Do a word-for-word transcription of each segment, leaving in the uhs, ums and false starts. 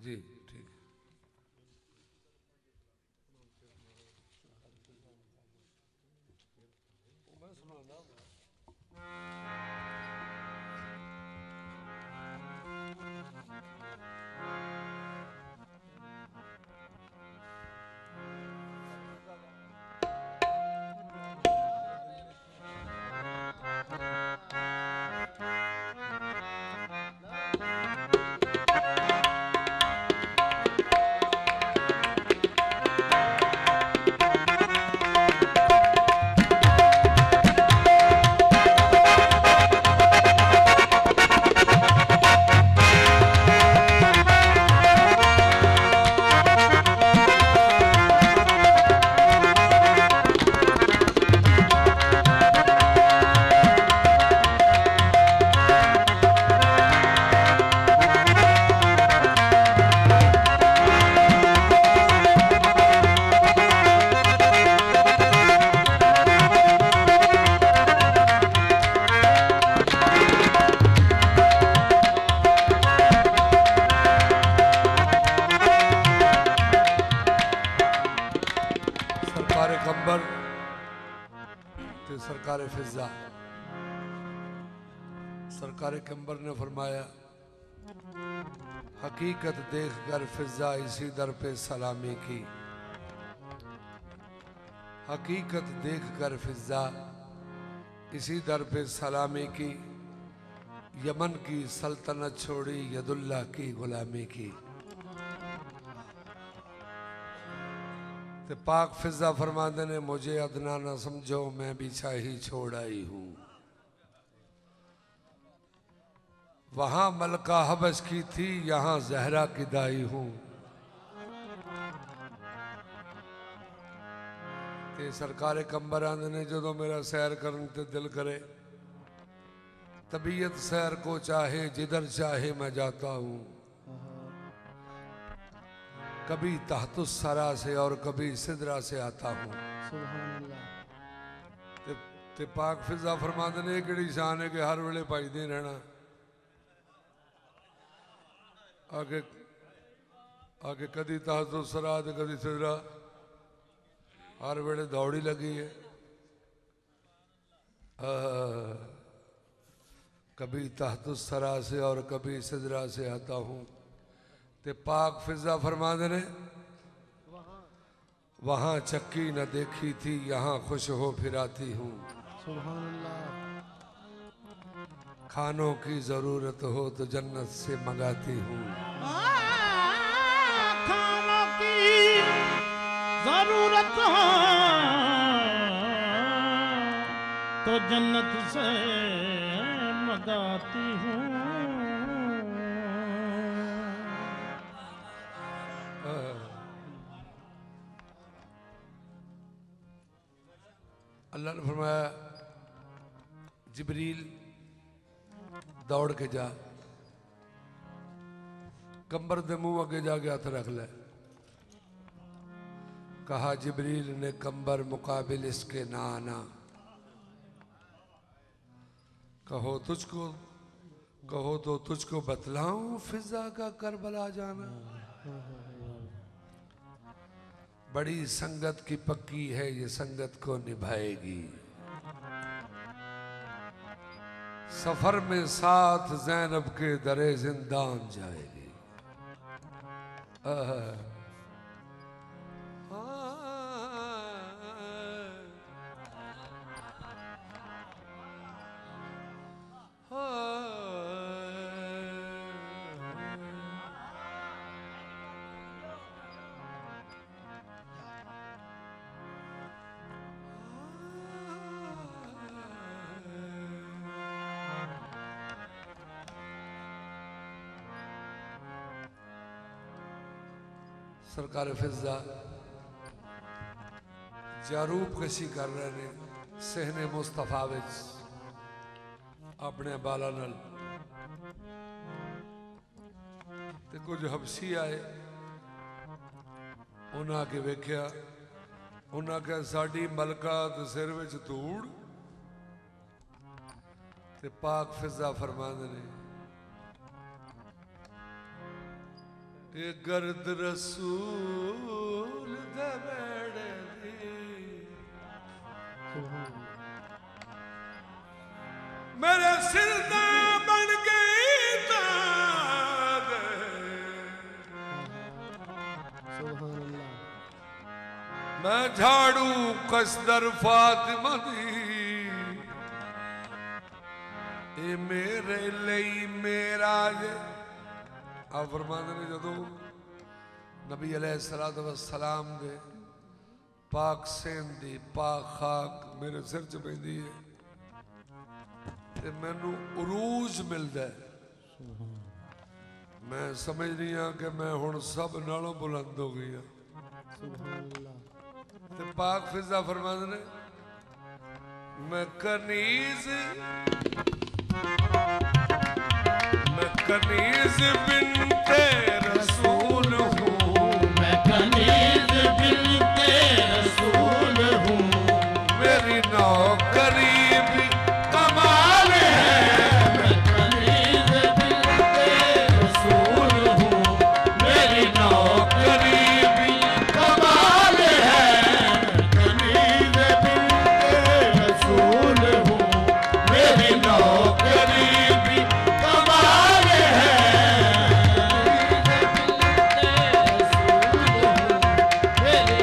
जी ठीक है। मैं सुनाना कंबर ते सरकार फिजा। सरकार कंबर ने फरमाया, हकीकत देख कर फिजा इसी दर पे सलामी की। हकीकत देख कर फिजा इसी दर पे सलामी की। यमन की सल्तनत छोड़ी यदुल्ला की गुलामी की। ते पाक फिजा फरमाते ने, मुझे अदना ना समझो मैं भी शाही छोड़ आई हूँ। वहां मलका हबश की थी, यहाँ जहरा की दाई हूँ। ते सरकार कंबर आंदे ने, जो मेरा सैर करने ते दिल करे, तबीयत सैर को चाहे जिधर चाहे मैं जाता हूँ। कभी तहतुस सरा से और कभी सिदरा से आता हूँ। ते, ते पाक फिजा फरमाते ने, केड़ी शान है कि हर वेले भजदे रहना। आगे आगे कदी तहतुस सरा ते कदी सिदरा, हर वेले दौड़ी लगी है। आ, कभी तहतुस सरा से और कभी सिदरा से आता हूँ। ते पाक फिजा फरमाते ने, वहां चक्की न देखी थी यहाँ खुश हो फिराती हूँ। खानों की जरूरत हो तो जन्नत से मंगाती हूँ। खानों की जरूरत हो तो जन्नत से मंगाती हूँ। अल्लाह ने फरमाया, जिब्रील दौड़ के जा, कंबर दे मुंह अगे जाके हाथ रख ले। कहा जिब्रील ने, कंबर मुकाबिल इसके ना आना। कहो तुझको कहो तो तुझको बतलाऊं फिजा का करबला जाना। बड़ी संगत की पक्की है ये संगत को निभाएगी। सफर में साथ ज़ैनब के दरे जिंदान जाएगी। आह सरकार फिजा जारूप कशी कर रहे ने सहने मुस्तफा विच अपने बाला नल। ते कुछ हबसी आए, उन्हें आके वेख्या, उन्हें कहा साड़ी मलका ते सिर विच धूड़। ते पाक फिजा फरमांदे ने, ये गर्द रसूल दे बेड़े दी मेरे सिर दा बन गई ताद मैं झाड़ू कसदर फातिमा दी ये मेरे लिए मेरा आप फरमाते ने जो नबी अलैहिस्सलातु वस्सलाम दे पाक सेन दी पाक खाक मेरे सिर च पैंदी है ते मैनू उरूज मिलदा है मैं समझ रही हाँ कि मैं हुण सब नालों बुलंद हो गई हाँ ते पाक फिजा फरमाते ने मैं कनीज मैं कनीज बिनते रसूल हूँ मैं कनीज बिनते रसूल हूँ मेरी नौकरी भी कमाल है मैं कनीज बिनते रसूल हूँ मेरी नौकरी भी कमाल है कनीज बिनते रसूल हूँ मेरी नौकरी भी कमाल है मेरी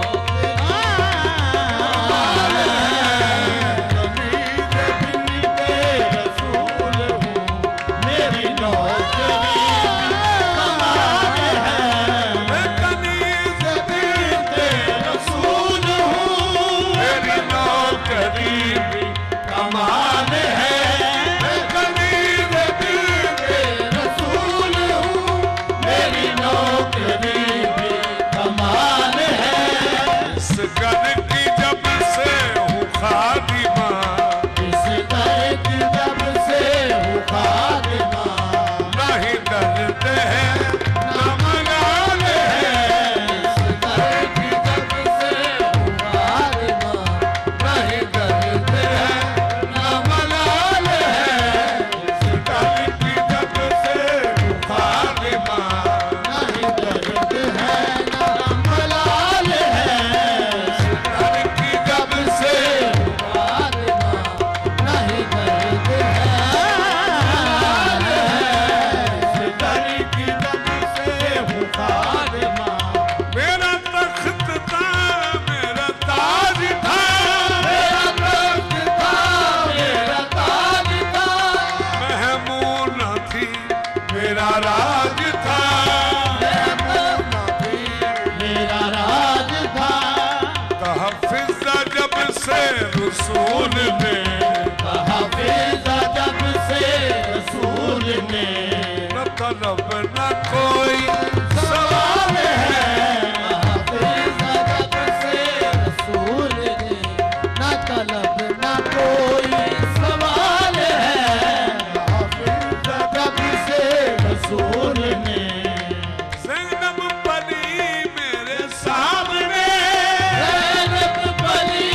रसूल ने कहा फिजा जब से रसूल ने न तलब न कोई सवाल है कहा फिजा जब से रसूल ने न तलब न कोई सवाल है कहा फिजा जब से रसूल ने ज़ैनब बनी मेरे सामने ज़ैनब बनी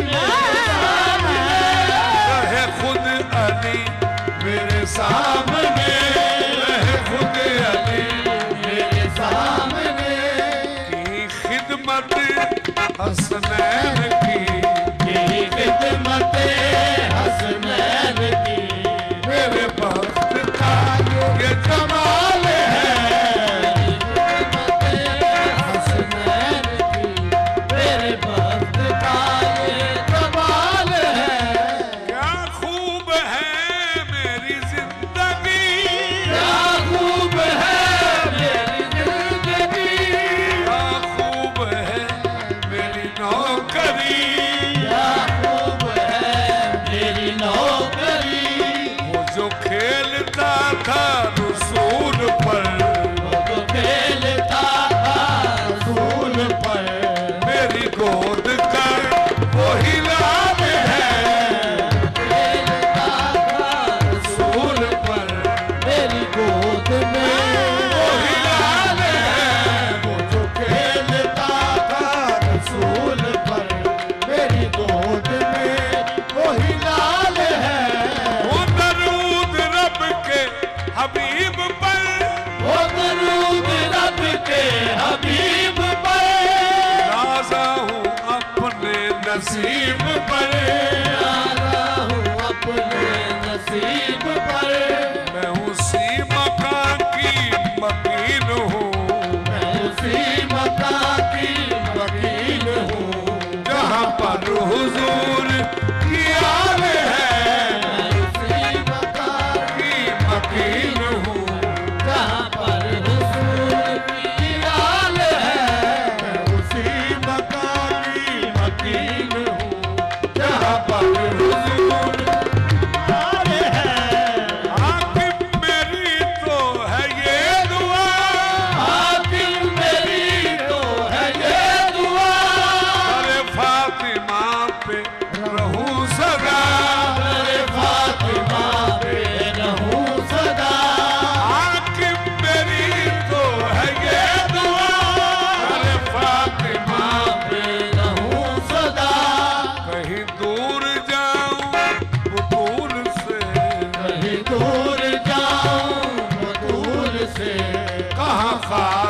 रहे खुद अली मेरे सामने रहे खुद अली मेरे सामने की खिदमत हसनैन की यही खिदमत हसनैन की मेरे वक्त का ये कमाल है हसनैन की मेरे वक्त का ये कमाल है क्या खूब है मेरी जिंदगी क्या खूब है मेरी जिंदगी क्या खूब है मेरी नौकरी महाकाल